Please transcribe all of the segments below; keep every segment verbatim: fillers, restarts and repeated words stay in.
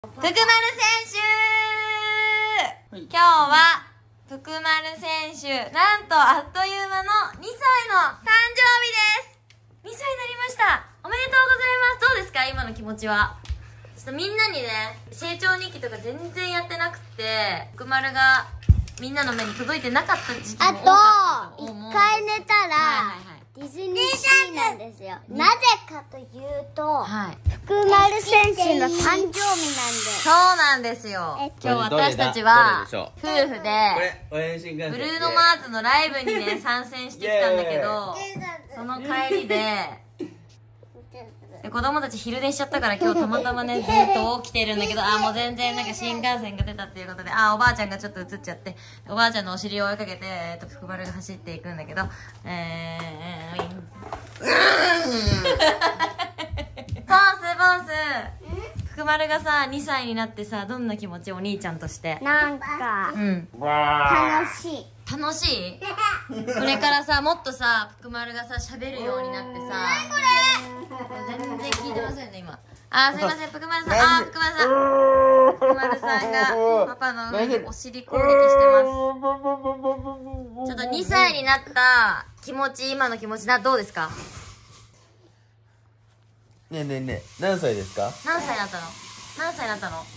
福丸選手、はい、今日は福丸選手、なんとあっという間のにさいの誕生日です。にさいになりました。おめでとうございます。どうですか今の気持ちは。ちょっとみんなにね、成長日記とか全然やってなくて、福丸がみんなの目に届いてなかった時期も多かったと思う。 あと、一回寝たら、はいはいはい、ディズニーシーなんですよ。なぜかというと、はい、福丸選手の誕生日なんで。 そうなんですよ。今日私たちは夫婦でブルーノ・マーズのライブにね参戦してきたんだけど、その帰りでで子供たち昼寝しちゃったから今日たまたまねずっと起きてるんだけど、あーもう全然なんか新幹線が出たっていうことで、あーおばあちゃんがちょっと映っちゃって、おばあちゃんのお尻を追いかけて、えっと福丸が走っていくんだけど、えー、ウィンボスボス福丸がさにさいになってさ、どんな気持ち？お兄ちゃんとして。 なんか、うん、楽しい。 楽しい？これからさ、もっとさ、福丸がさ、喋るようになってさ。何これ？全然聞いてませんね、今。あー、すいません、福丸さん。あー、福丸さん。福丸さんが、パパの上にお尻攻撃してます。ちょっとにさいになった気持ち、今の気持ちな、どうですか？ ねえねえねえ、何歳ですか？ 何歳になったの？何歳になったの？あー、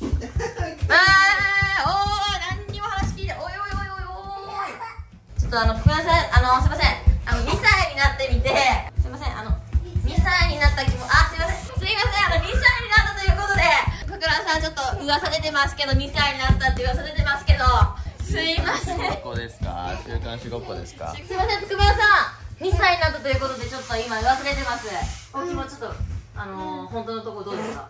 おー、何にも話聞いて、おいおいおいおいおい。ちょっとあの、福丸さん、あの、すいません。あの、にさいになってみて、すいません、あの、にさいになった気も、あ、すいません。すいません、あの、にさいになったということで、福丸さんちょっと噂出てますけど、にさいになったって噂出てますけど、すいません。 ごっこですか？週刊誌ごっこですか？ すいません、福丸さん。にさいになったということでちょっと今忘れてます。お気持ちちょっとあのー、本当のところどうですか？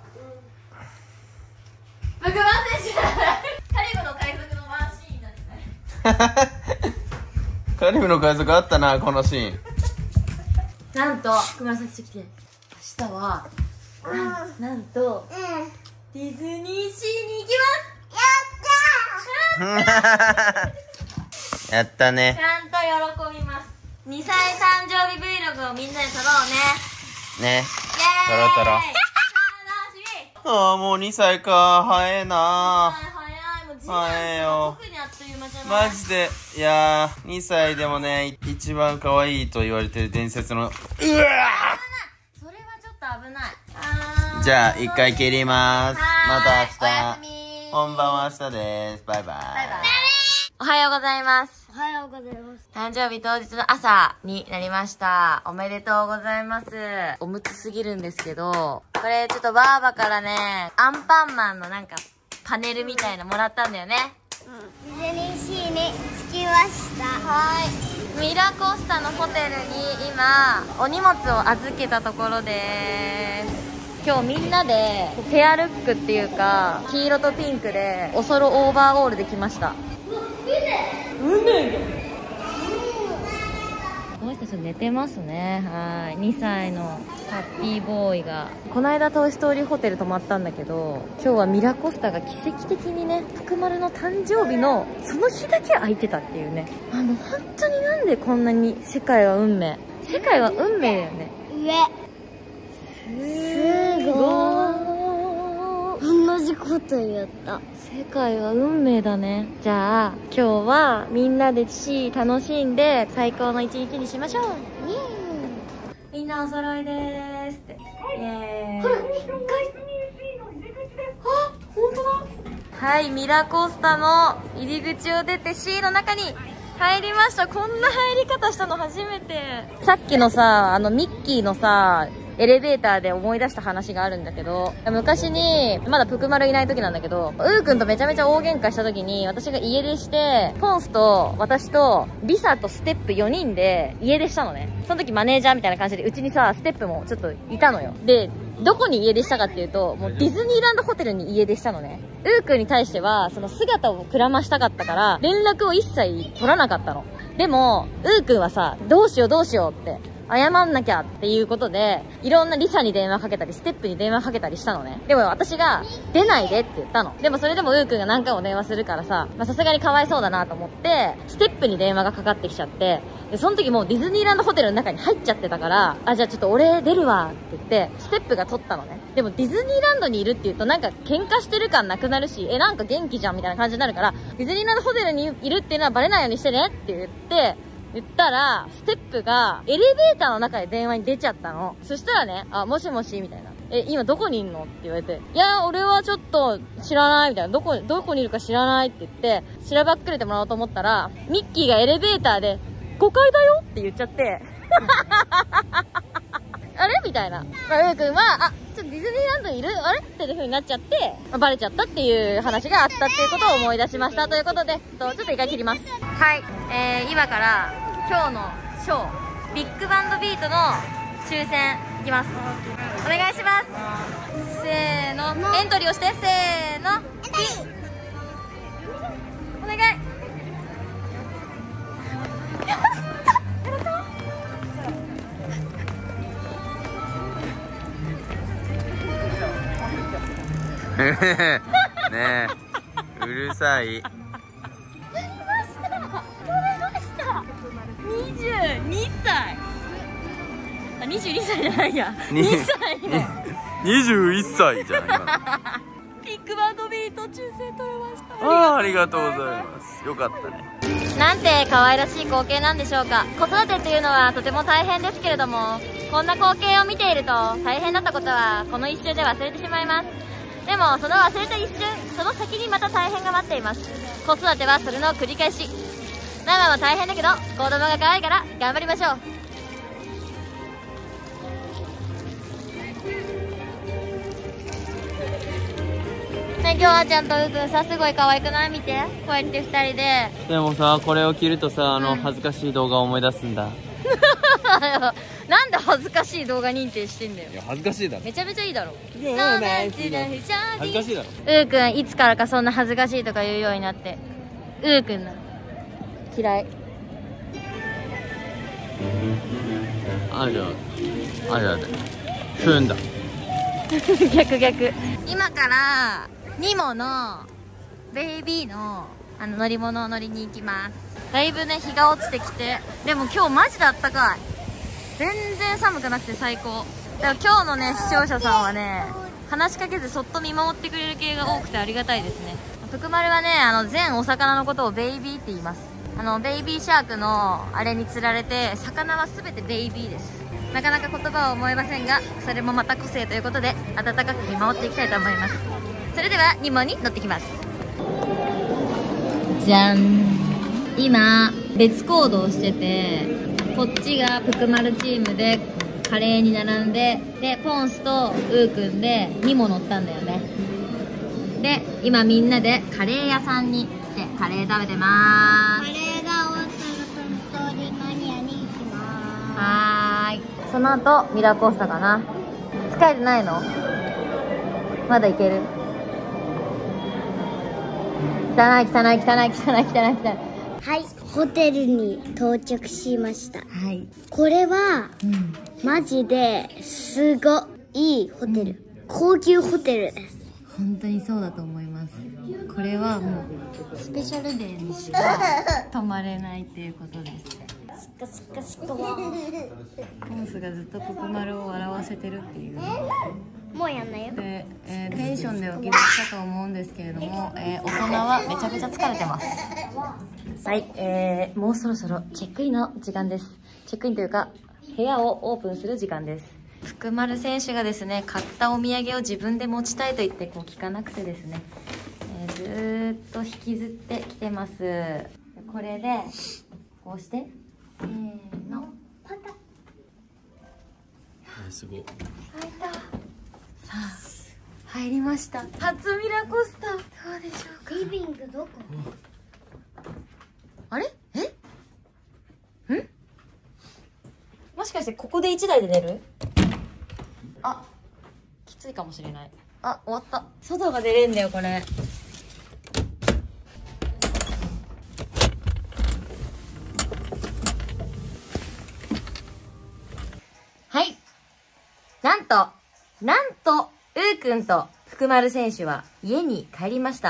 福丸選手カリブの海賊のワンシーンなんですね。 カリブの海賊あったな、このシーン。 なんと福丸さん来てきて、明日はなんなんと、うん、ディズニーシーに行きます。やったーやったね。 ちゃんと喜びます。にさい誕生日 Vlog をみんなで撮ろうね。 ね。撮ろう撮ろう。ああ、もうにさいか。早いな。 早い、もう早いよ。 特にあっという間じゃない？ マジで。いやー、にさいでもね、一番可愛いと言われてる伝説の。うわー、 それはちょっと危ない。 あー、じゃあ、一回切ります。また明日。 おやすみ。 本番は明日です。バイバイ。バイバイ。 おはようございます。 おはようございます。 誕生日当日の朝になりました。おめでとうございます。おむつすぎるんですけど、これちょっとばあばからね、アンパンマンのなんかパネルみたいなもらったんだよね。 うん。ディズニーシーに着きました。 はい。ミラコスタのホテルに今、お荷物を預けたところです。今日みんなでペアルックっていうか、黄色とピンクでおそろオーバーオールで来ました。この人ちょっと寝てますね。はい。にさいのハッピーボーイが。この間トイストーリーホテル泊まったんだけど、今日はミラコスタが奇跡的にね、福丸の誕生日のその日だけ空いてたっていうね。あの、本当になんでこんなに世界は運命。世界は運命だよね。 上。すごい。同じこと言った。 世界は運命だね。じゃあ今日はみんなでし楽しんで最高の一日にしましょう。みんなお揃いでーすって。イエーイ。ほら、いっかい。あ、本当だ。はい、ミラコスタの入り口を出て シー の中に入りました。こんな入り方したの初めて。さっきのさ、あのミッキーのさ、エレベーターで思い出した話があるんだけど、昔に、まだぷくまるいない時なんだけど、うーくんとめちゃめちゃ大喧嘩した時に、私が家出して、ポンスと私とリサとステップよにんで家出したのね。その時マネージャーみたいな感じで、うちにさ、ステップもちょっといたのよ。で、どこに家出したかっていうと、もうディズニーランドホテルに家出したのね。うーくんに対しては、その姿をくらましたかったから、連絡を一切取らなかったの。でも、うーくんはさ、どうしようどうしようって、 謝んなきゃっていうことで、いろんなリサに電話かけたり、ステップに電話かけたりしたのね。でも私が、出ないでって言ったの。でもそれでもウーくんが何回も電話するからさ、まあさすがにかわいそうだなと思って、ステップに電話がかかってきちゃって、で、その時もうディズニーランドホテルの中に入っちゃってたから、あ、じゃあちょっと俺出るわって言って、ステップが取ったのね。でもディズニーランドにいるって言うとなんか喧嘩してる感なくなるし、え、なんか元気じゃんみたいな感じになるから、ディズニーランドホテルにいるっていうのはバレないようにしてねって言って、言ったら、ステップがエレベーターの中で電話に出ちゃったの。そしたらね、あ、もしもしみたいな。え、今どこにいんのって言われて、いや、俺はちょっと知らないみたいな。どこ、どこにいるか知らないって言って、調べっくれてもらおうと思ったら、ミッキーがエレベーターで、ごかいだよって言っちゃって、あれみたいな。まあ、ウーくんは、あ、ちょっとディズニーランドにいるあれっていう風になっちゃって、まあ、バレちゃったっていう話があったっていうことを思い出しました。ということで、ちょっと一回切ります。はい。えー、今から、今日のショー、ビッグバンドビートの抽選いきます。お願いします。せーの、エントリーをして、せーの、ピンお願い。 ねえ、うるさい。 にじゅうにさい。あ、にじゅうにさいじゃないや。にさいの。 にじゅういっさいじゃん、今。 ビッグバンドビート抽選取れました。 ああ、ありがとうございます。よかったね。 なんて可愛らしい光景なんでしょうか。子育てというのはとても大変ですけれども、こんな光景を見ていると大変だったことはこの一瞬で忘れてしまいます。でもその忘れた一瞬、その先にまた大変が待っています。子育てはそれの繰り返し。ママも大変だけど子供が可愛いから頑張りましょう。ね、今日はちゃんとうーくんさ、すごい可愛くない？見て、こうやってふたりで。 でもさ、これを着るとさ、あの、 うん、 恥ずかしい動画を思い出すんだ。 なんで恥ずかしい動画認定してんだよ。 いや、恥ずかしいだろ。 めちゃめちゃいいだろ。 いや、恥ずかしいだろ。 うーくん、いつからかそんな恥ずかしいとか言うようになって。うーくんなの嫌い。 あ、じゃあ、あ、じゃあ、踏んだ。 逆逆。今からニモのベイビーのあの乗り物を乗りに行きます。だいぶね日が落ちてきて、でも今日マジであったかい。全然寒くなくて最高だから今日のね視聴者さんはね、話しかけずそっと見守ってくれる系が多くてありがたいですね。福丸はね、あの全お魚のことをベイビーって言います。あのベイビーシャークのあれに釣られて、魚は全てベイビーです。なかなか言葉を思えませんが、それもまた個性ということで温かく見守っていきたいと思います。それではニモに乗ってきます。じゃん。今別行動してて、こっちがぷくまるチームでカレーに並んで、でポンスとウーくんでニモ乗ったんだよね。で今みんなでカレー屋さんに来てカレー食べてまーす。 カレーが終わったらトンストーリーマニアに行きまーす。 はーい。その後ミラーコースターかな。疲れてないの？まだいける？汚い汚い汚い汚い汚い汚い。 はい、ホテルに到着しました。 はい。 これは、 うん、 マジですごいいホテル、うん、高級ホテルです。 本当にそうだと思います。これはもうスペシャルデーにしか泊まれないっていうことです。 スカスカスカはポンスがずっとぷくまるを笑わせてるっていう。 もうやんないよ。 で、えー、テンションでお気づきかと思うんですけれども、えー、大人はめちゃめちゃ疲れてます。はい、えー、もうそろそろチェックインの時間です。チェックインというか部屋をオープンする時間です。福丸選手がですね、買ったお土産を自分で持ちたいと言ってこう聞かなくてですね、えー、ずーっと引きずってきてます。これでこうしてせーのパタッ。 すごい。 開いた。さあ入りました。初ミラコスタ。どうでしょうか。 リビングどこ？ あれ？え？ん？もしかしてここで一台で寝る？あ、きついかもしれない。あ、終わった。外が出れんだよこれ。 くんと福丸選手は家に帰りました。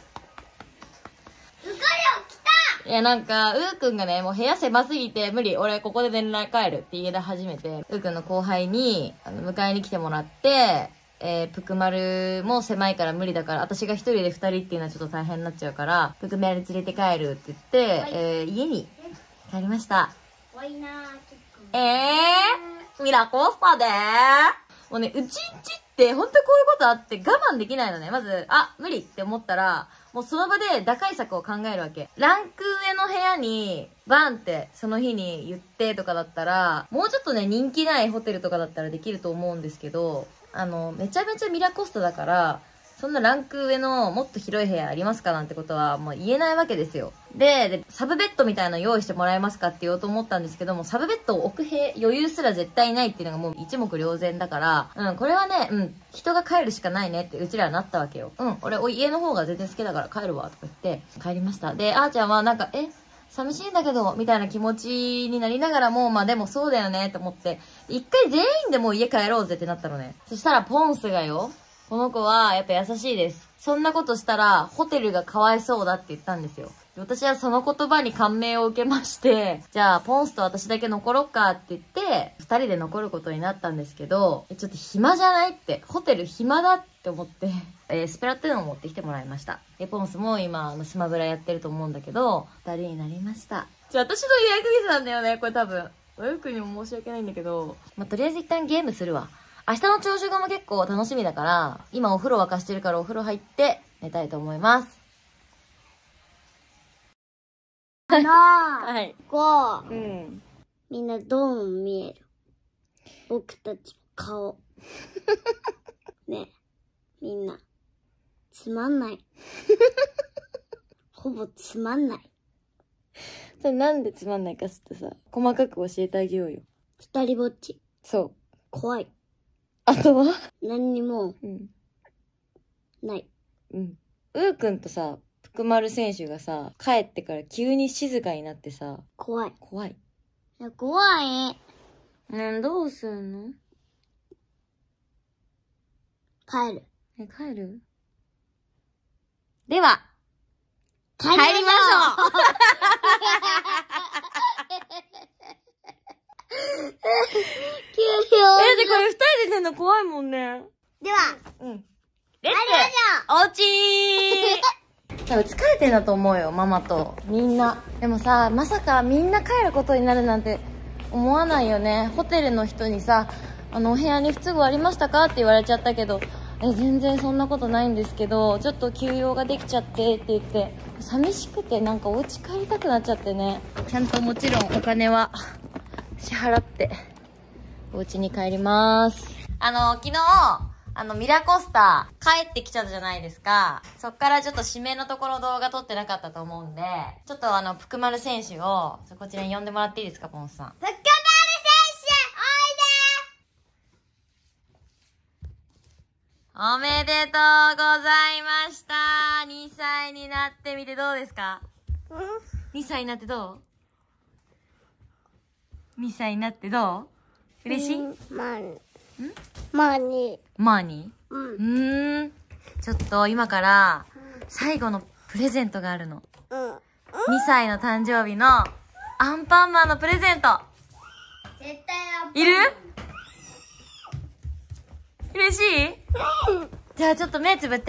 いや、なんか、うーくんがね、もう部屋狭すぎて無理。俺、ここで連絡帰るって家で初めて、うーくんの後輩に、あの、迎えに来てもらって、えー、ぷくまるも狭いから無理だから、私が一人で二人っていうのはちょっと大変になっちゃうから、ぷくまる連れて帰るって言って、はい、えー、家に帰りました。えー、ミラコスタでー。もうね、うちんちってほんとこういうことあって我慢できないのね。まず、あ、無理って思ったら、もうその場で打開策を考えるわけ。ランク上の部屋に、バンってその日に言ってとかだったら、もうちょっとね、人気ないホテルとかだったらできると思うんですけど、あの、めちゃめちゃミラコスタだから、そんなランク上のもっと広い部屋ありますかなんてことはもう言えないわけですよ。で、でサブベッドみたいなの用意してもらえますかって言おうと思ったんですけども、サブベッドを置く部屋余裕すら絶対ないっていうのがもう一目瞭然だから、うん、これはね、うん、人が帰るしかないねってうちらはなったわけよ。うん、俺、家の方が全然好きだから帰るわとか言って帰りました。で、あーちゃんはなんか、え寂しいんだけど、みたいな気持ちになりながらも、まあでもそうだよねと思って、一回全員でもう家帰ろうぜってなったのね。そしたらポンスがよ、この子はやっぱ優しいです。そんなことしたらホテルがかわいそうだって言ったんですよ。私はその言葉に感銘を受けまして、じゃあポンスと私だけ残ろっかって言って、二人で残ることになったんですけど、ちょっと暇じゃないって、ホテル暇だって思って、えー、スプラトゥーンを持ってきてもらいました。で、ポンスも今、スマブラやってると思うんだけど、二人になりました。ちょ、私の予約ミスなんだよね、これ多分。およくにも申し訳ないんだけど、まあ、とりあえず一旦ゲームするわ。明日の朝食も結構楽しみだから、今お風呂沸かしてるからお風呂入って寝たいと思います。 なあ、 はい。 こう、 うん。 みんなどう見える？僕たちの顔。ねえ、みんな、つまんない。ほぼつまんない。 それなんでつまんないかってさ、細かく教えてあげようよ。 二人ぼっち。 そう。 怖い。 あとは何にも、 うん。ない。 うん。 うーくんとさ、福丸選手がさ、帰ってから急に静かになってさ、 怖い。 怖い。 いや、怖い。 ねえ、どうすんの？ 帰る。 え、帰る？では、 帰りましょう。急え、で、これ二人で寝るの怖いもんね。 では、 うん。 レッツおうちー多分疲れてんだと思うよ、ママと。みんな。でもさ、まさかみんな帰ることになるなんて思わないよね。ホテルの人にさ、あの、お部屋に不都合ありましたかって言われちゃったけど、え、全然そんなことないんですけど、ちょっと休養ができちゃってって言って、寂しくてなんかお家帰りたくなっちゃってね。ちゃんともちろんお金は支払って、お家に帰ります。あの、昨日、あの、ミラコスタ帰ってきちゃったじゃないですか。そっからちょっと締めのところ動画撮ってなかったと思うんで、ちょっとあの、ぷくまる選手を、こちらに呼んでもらっていいですか、ポンスさん。 ぷくまる選手、 おめでとうございました。にさいになってみてどうですか？ おいで。 にさいになってどう ?に 歳になってどう？嬉しい？んまあに。まあに。 まあに？うん。うーん。ちょっと今から最後のプレゼントがあるの。 うん。 にさいの誕生日のアンパンマンのプレゼント。 絶対アンパンマン。 いる？嬉しい？じゃあちょっと目つぶって。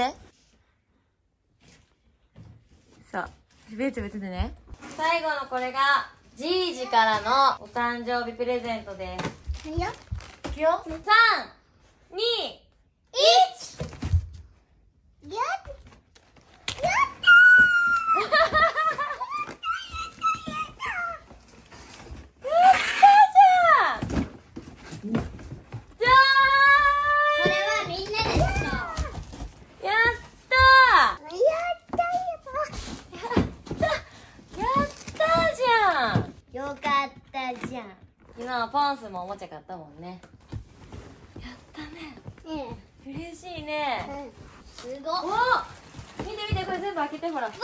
さあ、目つぶっててね。最後のこれが、じいじからのお誕生日プレゼントです。 いいよ。 いくよ。さん、に、いち! やっや今ポンスもおもちゃ買ったもんね。やったね。うん。嬉しいね。 うん。すごっ。 お！見て見て、これ全部開けてほら。わ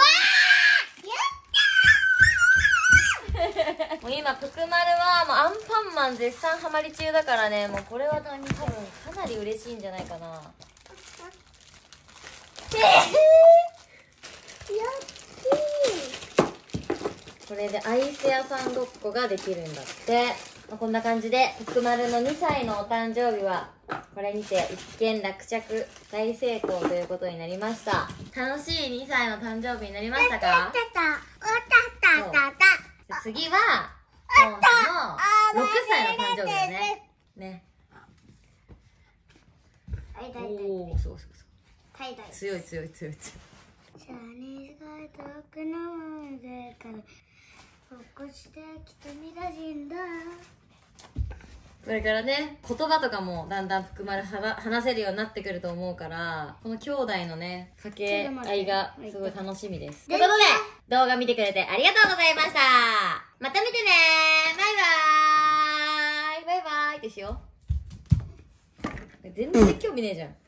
ー！やったー！もう今ぷくまるはもうアンパンマン絶賛ハマり中だからね、もうこれは多分かなり嬉しいんじゃないかな。 これでアイス屋さんごっこができるんだって。まあ、こんな感じで、福丸のにさいのお誕生日は、これにて一件落着、大成功ということになりました。楽しいにさいの誕生日になりましたか？次は、ポンスのろくさいの誕生日だね。ね。おー、すごいすごい。強い強い強い強い。 シャニーズが遠くの上から起こしてきた未来人だ。 これからね、言葉とかもだんだん福丸は話せるようになってくると思うから、この兄弟のね、掛け合いがすごい楽しみです。ということで、動画見てくれてありがとうございました。また見てねー。バイバーイ。バイバーイってしよう。全然興味ねえじゃん。